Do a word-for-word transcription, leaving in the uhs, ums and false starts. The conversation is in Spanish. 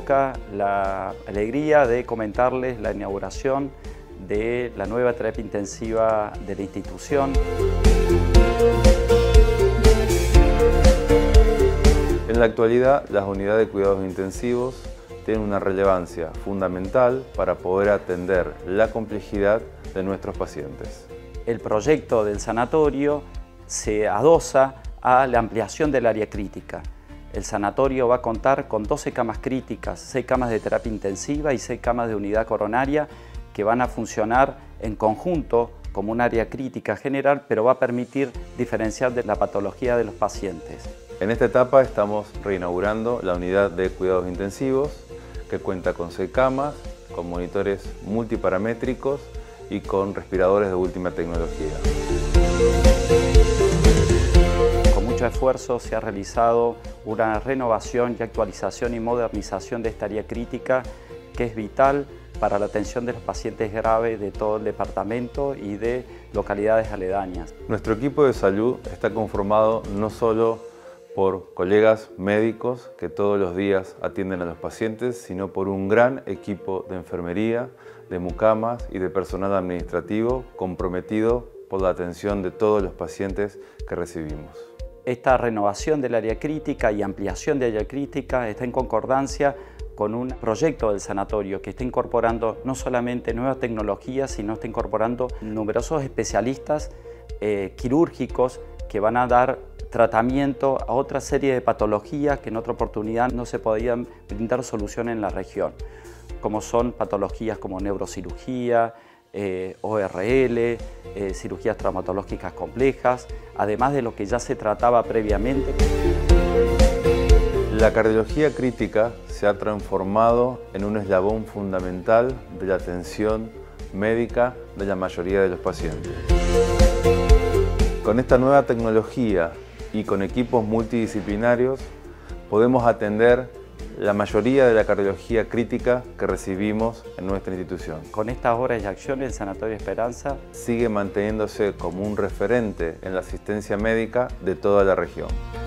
toca la alegría de comentarles la inauguración de la nueva terapia intensiva de la institución. En la actualidad, las unidades de cuidados intensivos tienen una relevancia fundamental para poder atender la complejidad de nuestros pacientes. El proyecto del sanatorio se adosa a la ampliación del área crítica. El sanatorio va a contar con doce camas críticas, seis camas de terapia intensiva y seis camas de unidad coronaria que van a funcionar en conjunto como un área crítica general, pero va a permitir diferenciar de la patología de los pacientes. En esta etapa estamos reinaugurando la unidad de cuidados intensivos, que cuenta con seis camas, con monitores multiparamétricos y con respiradores de última tecnología. Con mucho esfuerzo se ha realizado una renovación y actualización y modernización de esta área crítica que es vital para la atención de los pacientes graves de todo el departamento y de localidades aledañas. Nuestro equipo de salud está conformado no solo por colegas médicos que todos los días atienden a los pacientes, sino por un gran equipo de enfermería, de mucamas y de personal administrativo comprometido por la atención de todos los pacientes que recibimos. Esta renovación del área crítica y ampliación de área crítica está en concordancia con un proyecto del sanatorio que está incorporando no solamente nuevas tecnologías, sino está incorporando numerosos especialistas eh, quirúrgicos que van a dar tratamiento a otra serie de patologías que en otra oportunidad no se podían brindar solución en la región, como son patologías como neurocirugía, eh, O R L, eh, cirugías traumatológicas complejas, además de lo que ya se trataba previamente. La cardiología crítica se ha transformado en un eslabón fundamental de la atención médica de la mayoría de los pacientes. Con esta nueva tecnología y con equipos multidisciplinarios podemos atender la mayoría de la cardiología crítica que recibimos en nuestra institución. Con estas obras y acciones, el Sanatorio Esperanza sigue manteniéndose como un referente en la asistencia médica de toda la región.